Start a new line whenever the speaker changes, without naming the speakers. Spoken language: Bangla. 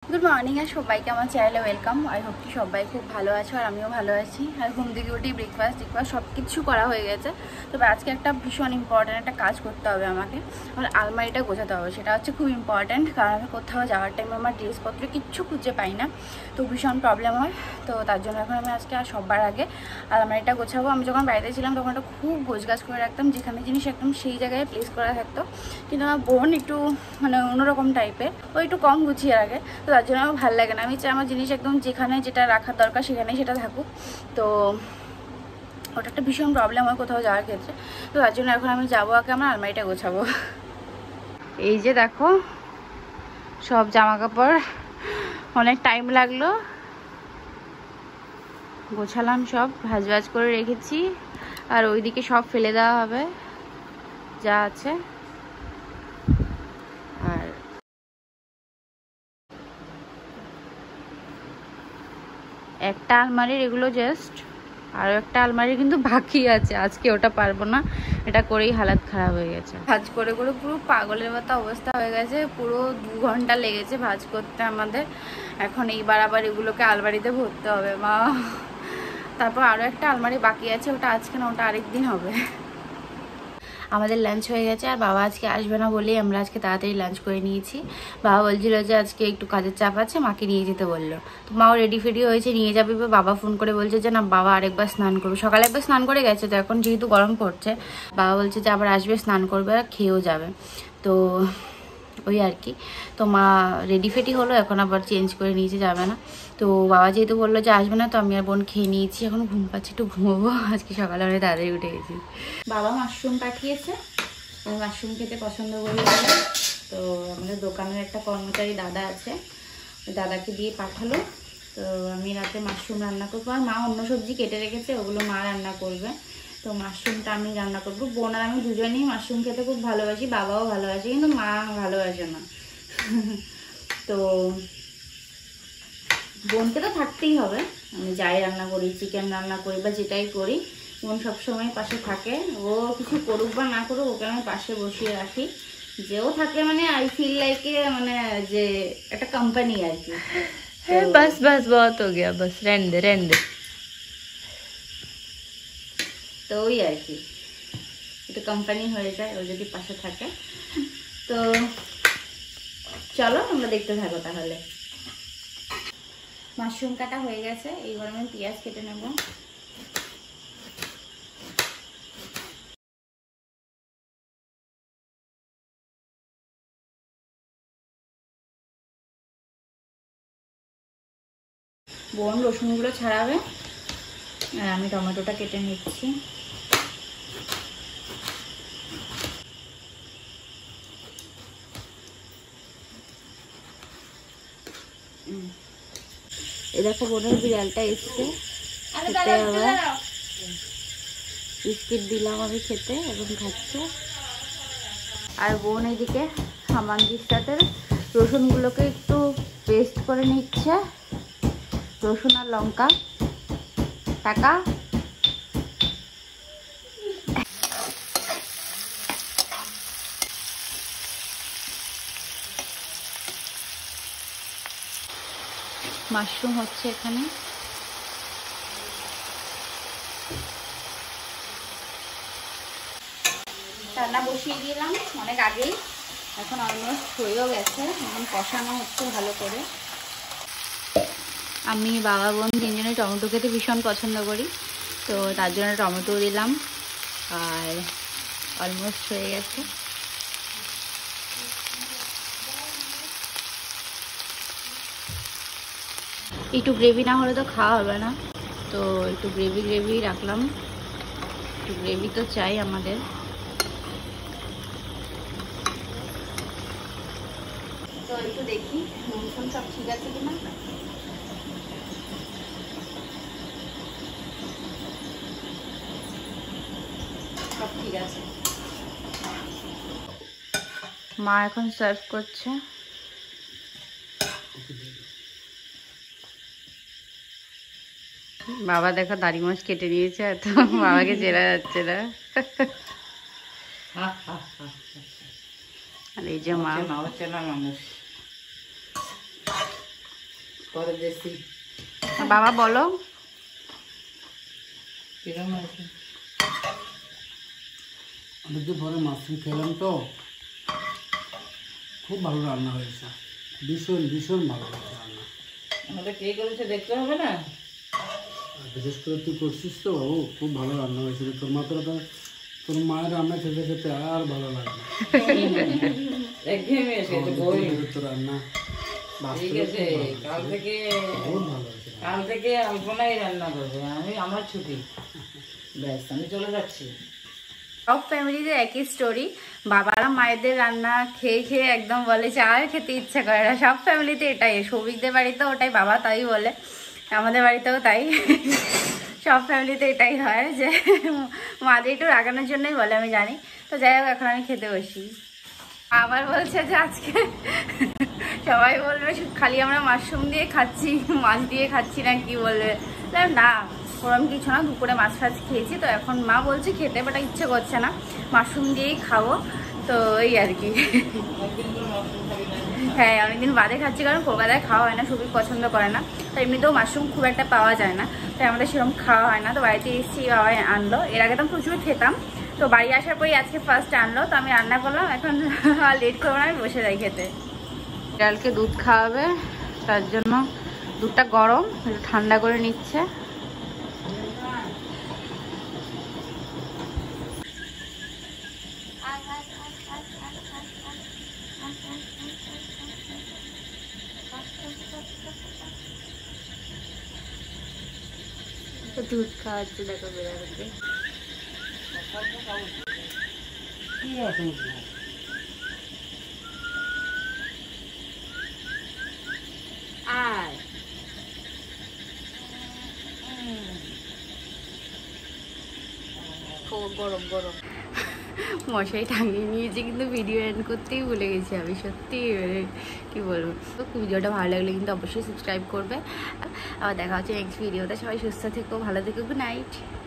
গুড মর্নিং আর সবাইকে আমার চ্যানেলে ওয়েলকাম। আই হোপ কি সবাই খুব ভালো আছো আর আমিও ভালো আছি। আর ঘুম থেকে উঠি ব্রেকফাস্ট সব কিছু করা হয়ে গেছে। তবে আজকে একটা ভীষণ ইম্পর্ট্যান্ট একটা কাজ করতে হবে আমাকে। আমার আলমারিটা গোছাতে হবে, সেটা হচ্ছে খুব ইম্পর্ট্যান্ট। কারণ আমি কোথাও যাওয়ার টাইমে আমার ড্রেসপত্র কিচ্ছু খুঁজে পাই না, তো ভীষণ প্রবলেম হয়। তো তার জন্য এখন আমি আজকে সবার আগে আলমারিটা গোছাবো। আমি যখন বাড়িতে ছিলাম তখন একটা খুব গোছগাছ করে রাখতাম, যেখানে জিনিস একদম সেই জায়গায় প্লেস করা থাকতো। কিন্তু আমার বোন একটু অন্যরকম টাইপের, ও একটু কম গুছিয়ে রাখে, তো তার জন্য আমার ভালো লাগে না। আমি চাই আমার জিনিস একদম যেখানে যেটা রাখার দরকার সেখানেই সেটা থাকুক। তো ওটা একটা ভীষণ প্রবলেম হয় কোথাও যাওয়ার ক্ষেত্রে। তো তার জন্য এখন আমি যাবো আগে আমার আলমারিটা গোছাবো। এই যে দেখো সব জামা কাপড়, অনেক টাইম লাগলো, গোছালাম, সব ভাজ ভাজ করে রেখেছি। আর ওইদিকে সব ফেলে দেওয়া হবে যা আছে। আর একটা আলমারির এগুলো জাস্ট, আরও একটা আলমারি কিন্তু বাকি আছে, আজকে ওটা পারবো না, এটা করেই হালাত খারাপ হয়ে গেছে। ভাজ করে করে পুরো পাগলের মতো অবস্থা হয়ে গেছে, পুরো 2 ঘন্টা লেগেছে ভাজ করতে আমাদের। এখন এইবার আবার এগুলোকে আলমারিতে ভরতে হবে মা। তারপর আরও একটা আলমারি বাকি আছে, ওটা আজকে না, ওটা আরেকদিন হবে। আমাদের লাঞ্চ হয়ে গেছে, আর বাবা আজকে আসবে না বলেই আমরা আজকে তাড়াতাড়ি লাঞ্চ করে নিয়েছি। বাবা বলছিল যে আজকে একটু কাজের চাপ আছে, মাকে নিয়ে যেতে বললো। তো মাও রেডি ফেডি হয়েছে, নিয়ে যাবে। বাবা ফোন করে বলছে যে না, বাবা আরেকবার স্নান করবে। সকালে একবার স্নান করে গেছে, তো এখন যেহেতু গরম পড়ছে, বাবা বলছে যে আবার আসবে, স্নান করবে আর খেয়েও যাবে। তো ওই আর কি। তো মা রেডি ফেডি হলো, এখন আবার চেঞ্জ করে নিয়েছে, যাবে না। তো বাবা যেহেতু বললো যে আসবে না, তো আমি আর বোন খেয়ে নিয়েছি, এখন ঘুম পাচ্ছি, একটু ঘুমোবো। আজকে সকালে অনেক তাড়াতাড়ি উঠে গেছি। বাবা মাশরুম পাঠিয়েছে, আমি মাশরুম খেতে পছন্দ করি। তো আমাদের দোকানের একটা কর্মচারী দাদা আছে, দাদাকে দিয়ে পাঠালো। তো আমি রাতে মাশরুম রান্না করবো, আর মা অন্য সবজি কেটে রেখেছে, ওগুলো মা রান্না করবে। তো মাশরুমটা আমি রান্না করবো। বোন আর আমি দুজনেই মাশরুম খেতে খুব ভালোবাসি, বাবাও ভালোবাসে, কিন্তু মা ভালোবাসে না। তো বোনকে তো থাকতেই হবে, আমি যাই রান্না করি, চিকেন রান্না করি বা যেটাই করি, বোন সবসময় পাশে থাকে। ও কিছু করুক বা না করুক, ওকে আমি পাশে বসিয়ে রাখি। যেও থাকলে আই ফিল লাইক যে একটা কোম্পানি আর কি।
बस बस बहुत हो गया, बस रहने दे रहने दे।
তো ওই আর কি, একটা কোম্পানি হয়ে যায় ও যদি পাশে থাকে। তো চলো আমরা দেখতে থাকো তাহলে। মাশরুম কাটা হয়ে গেছে, এইবার আমি পেঁয়াজ কেটে নেব। বোন রসুনগুলো ছাড়াবে, আর আমি টমেটোটা কেটে নিচ্ছি। এই দেখো বোনের বিড়ালটা এসছে, বিস্কিট দিলাম আমি খেতে, এবং খাচ্ছে। আর বোন এইদিকে সামানজির সাথে রসুনগুলোকে একটু পেস্ট করে নিচ্ছে, রসুন আর লঙ্কা। টাকা মাশরুম হচ্ছে এখানে। রান্না বসিয়ে দিলাম অনেক আগেই, এখন অলমোস্ট হয়েও গেছে, এখন কষানো হচ্ছে ভালো করে। আমি বাবা বোন তিনজনে টমেটো খেতে ভীষণ পছন্দ করি, তো তার জন্য টমেটো দিলাম। আর অলমোস্ট হয়ে গেছে। একটু গ্রেভি না হলে তো খাওয়া হবে না, তো একটু গ্রেভি গ্রেভি রাখলাম। একটু গ্রেভি তো চাই আমাদের। তো একটু দেখি নুন সব ঠিক আছে কিনা। সব ঠিক আছে। মা এখন সার্ভ করছে। বাবা দেখো দাড়ি মাছ কেটে নিয়েছে, তো বাবাকে চেনা যাচ্ছে না। আর এই যে মা,
চেনা মানুষ।
বাবা বলো
অনেকদিন পরে মাশরুম খেলাম তো, খুব ভালো রান্না হয়েছে, ভীষণ ভীষণ ভালো লাগছে রান্না।
আমাদের কে করেছে দেখতে হবে না।
আর বিশেষ করে তুই করছিস তো বাবু, খুব ভালো রান্না হয়েছিল। তোর মাত্র তো তোর মায়ের রান্না খেতে খেতে আর ভালো লাগবে।
একঘেয়েমি এসে গেছে বই।
তোর রান্না
ঠিক আছে, কাল থেকে
বহুত ভালো হয়েছে।
আলপনাই রান্না করবে, আমার ছুটি, ব্যাস আমি চলে যাচ্ছি।
সব ফ্যামিলিতে একই স্টোরি, বাবারা মায়েদের রান্না খেয়ে খেয়ে একদম বলে যে আর খেতে ইচ্ছা করে না। সব ফ্যামিলিতে এটাই, সৌভিকদের বাড়িতেও ওটাই, বাবা তাই বলে, আমাদের বাড়িতেও তাই। সব ফ্যামিলিতে এটাই হয় যে মাদের একটু রাগানোর জন্যই বলে, আমি জানি। তো যাই হোক, এখন আমি খেতে বসি। আবার বলছে যে আজকে সবাই বলবে খালি আমরা মাশরুম দিয়ে খাচ্ছি, মাছ দিয়ে খাচ্ছি না, কি বলবে। না, ওরম কিছু না, দুপুরে মাছ ফাছ খেয়েছি তো, এখন মা বলছে খেতে, বাট ইচ্ছে করছে না, মাশরুম দিয়েই খাবো। তো এই আর কি। হ্যাঁ, অনেকদিন বাদে খাচ্ছি, কারণ কলকাতায় খাওয়া হয় না, সবই পছন্দ করে না। তো এমনিতেও মাশরুম খুব একটা পাওয়া যায় না, তাই আমাদের সেরকম খাওয়া হয় না। তো বাড়িতে এসেছি, বাবা আনলো, এর আগে তো প্রচুর খেতাম। তো বাড়ি আসার পরই আজকে ফার্স্ট আনলো, তো আমি রান্না করলাম। এখন লেট করবো না, আমি বসে যাই খেতে। বিড়ালকে দুধ খাওয়াবে, তার জন্য দুধটা গরম, একটু ঠান্ডা করে নিচ্ছে। দুধ খাওয়াচ্ছে, দেখো বিড়ালকে। আয় গরম গরম। মশাই টাঙিয়ে নিয়েছে, কিন্তু ভিডিও এন্ড করতেই ভুলে গেছি আমি, সত্যি কি বলবো। তো ভিডিওটা ভালো লাগলে কিন্তু অবশ্যই সাবস্ক্রাইব করবে। আবার দেখা হচ্ছে নেক্সট ভিডিওতে। সবাই সুস্থ থেকো, ভালো থেকো, গুড নাইট।